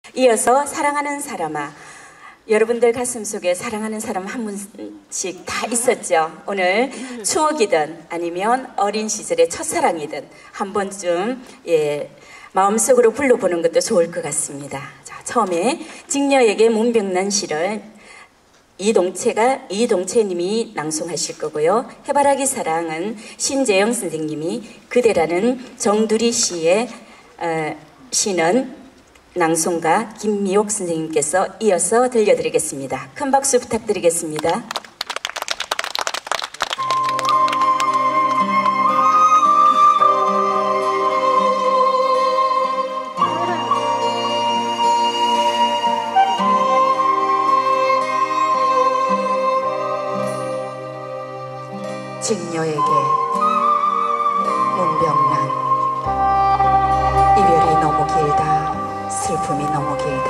이어서 사랑하는 사람아, 여러분들 가슴 속에 사랑하는 사람 한 분씩 다 있었죠. 오늘 추억이든 아니면 어린 시절의 첫사랑이든 한 번쯤 마음속으로 불러보는 것도 좋을 것 같습니다. 자, 처음에 직녀에게 문병난 시를 이동채님이 낭송하실 거고요. 해바라기 사랑은 신재영 선생님이, 그대라는 정두리 씨의 시는 낭송가 김미옥 선생님께서 이어서 들려드리겠습니다. 큰 박수 부탁드리겠습니다. 직녀에게 문병난. 이별이 너무 길다. 슬픔이 너무 길다.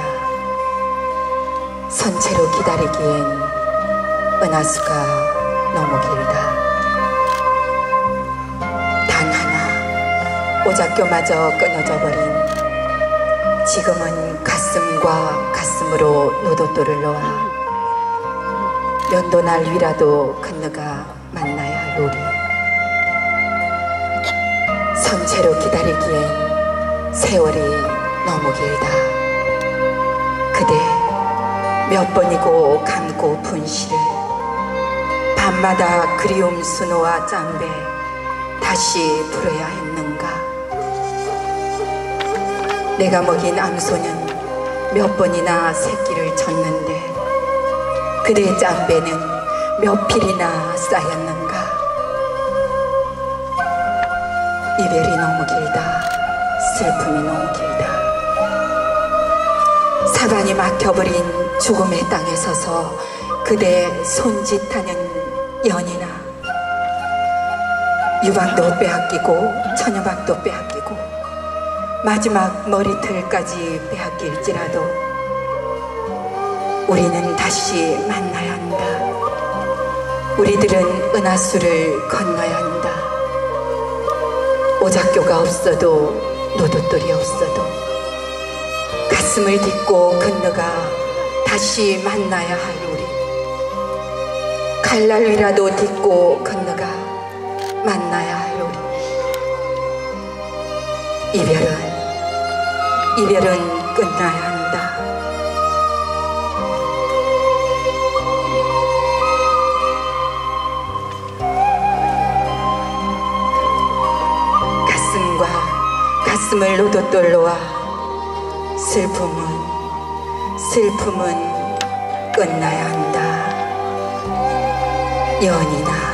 선체로 기다리기엔 은하수가 너무 길다. 단 하나 오작교마저 끊어져 버린 지금은 가슴과 가슴으로 노도돌을 놓아 면도날 위라도 건너가 만나야 할 우리. 선체로 기다리기엔 세월이 너무 길다. 그대 몇 번이고 감고 분실을 밤마다 그리움 수노와 짬배 다시 불어야 했는가. 내가 먹인 암소는 몇 번이나 새끼를 쳤는데 그대의 짬배는 몇 필이나 쌓였는가. 이별이 너무 길다. 슬픔이 너무 길다. 사방이 막혀버린 죽음의 땅에 서서 그대 손짓하는 연이나 유박도 빼앗기고 처녀박도 빼앗기고 마지막 머리털까지 빼앗길지라도 우리는 다시 만나야 한다. 우리들은 은하수를 건너야 한다. 오작교가 없어도 노도돌이 없어도 가슴을 딛고 건너가 다시 만나야 할 우리. 갈날 위라도 딛고 건너가 만나야 할 우리. 이별은 끝나야 한다. 가슴과 가슴을 노도돌 놓아 슬픔은 끝나야 한다. 연이나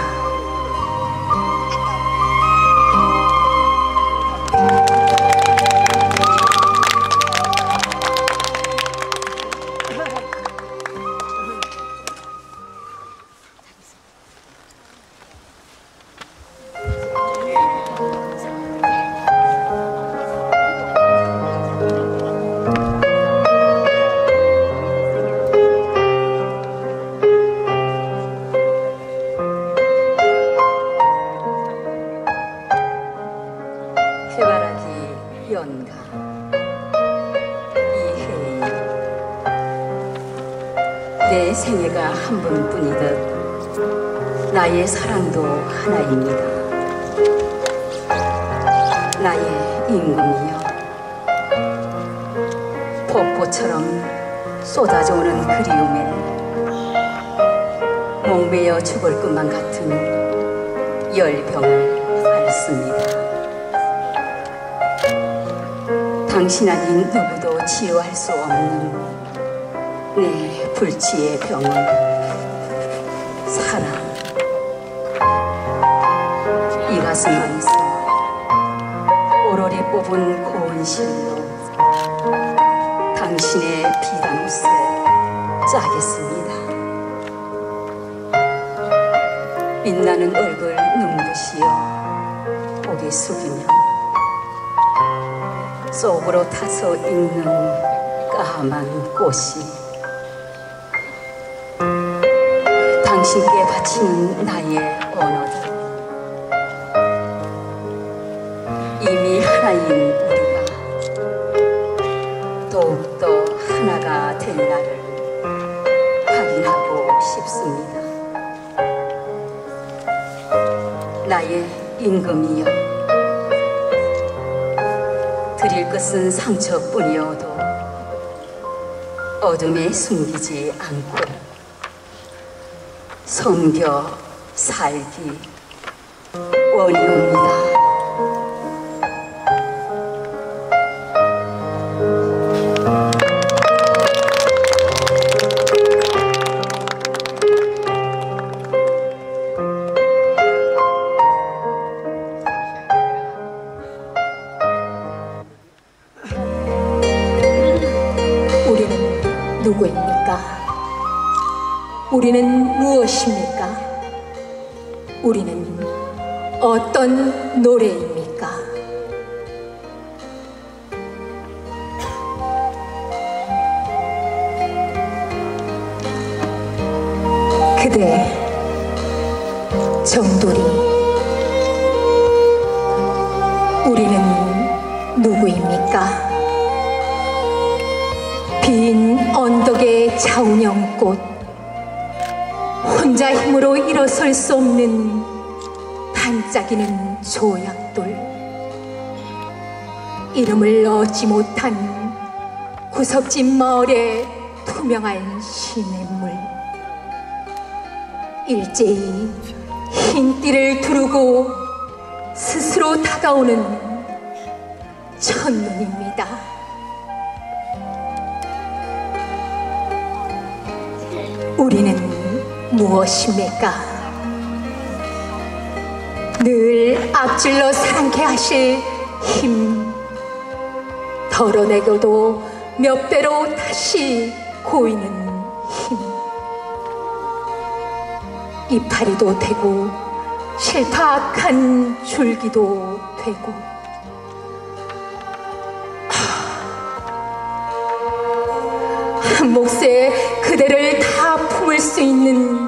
해바라기 연가 이혜인. 내 생애가 한 번뿐이듯 나의 사랑도 하나입니다. 나의 임금이여, 폭포처럼 쏟아져 오는 그리움에 목매여 죽을 것만 같은 열병을 앓습니다. 당신 아닌 누구도 치유할 수 없는 내 불치의 병은 사랑. 이 가슴 안에서 오로리 뽑은 고운 실로 당신의 비단 옷을 짜겠습니다. 빛나는 얼굴 눈부시어 고개 숙이며 속으로 타서 있는 까만 꽃이 당신께 바치는 나의 언어들. 이미 하나인 우리가 더욱더 된 나를 확인하고 싶습니다. 나의 임금이여, 드릴 것은 상처뿐이어도 어둠에 숨기지 않고 섬겨 살기 원이옵니다. 우리는 누구입니까? 우리는 무엇입니까? 우리는 어떤 노래입니까? 그대 정돌이, 우리는 누구입니까? 빈 언덕의 자운형꽃, 혼자 힘으로 일어설 수 없는 반짝이는 조약돌, 이름을 얻지 못한 구석진 마을의 투명한 시냇물, 일제히 흰 띠를 두르고 스스로 다가오는 첫눈입니다. 우리는 무엇입니까? 늘 앞질러 사랑케 하실 힘, 덜어내고도 몇 배로 다시 고이는 힘, 이파리도 되고 실팍한 줄기도 되고, 한 몫에 그대를 다 품을 수 있는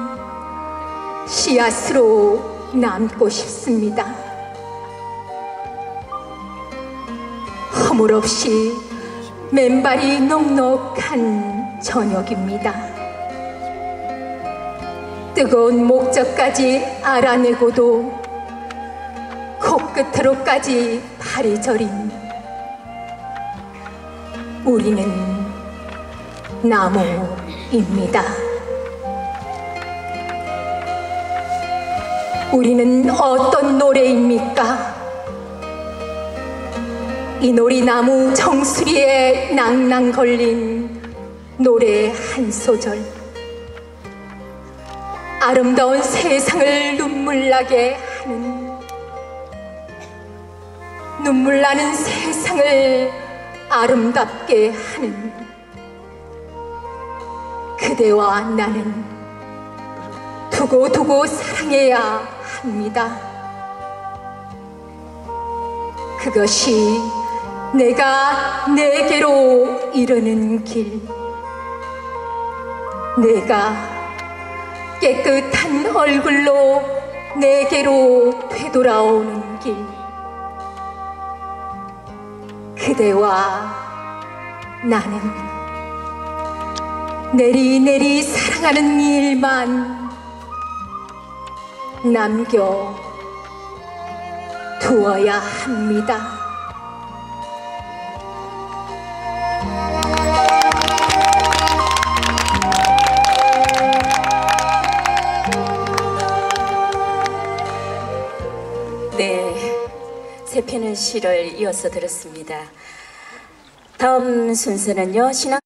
씨앗으로 남고 싶습니다. 허물없이 맨발이 넉넉한 저녁입니다. 뜨거운 목적까지 알아내고도 코끝으로까지 발이 저린 우리는 나무입니다. 우리는 어떤 노래입니까? 이 놀이나무 정수리에 낭낭 걸린 노래 한 소절, 아름다운 세상을 눈물나게 하는, 눈물나는 세상을 아름답게 하는 그대와 나는 두고두고 사랑해야 합니다. 그것이 내가 내게로 이르는 길, 내가 깨끗한 얼굴로 내게로 되돌아오는 길, 그대와 나는 내리내리 사랑하는 일만 남겨 두어야 합니다. 네, 세 편의 시를 이어서 들었습니다. 다음 순서는요, 신앙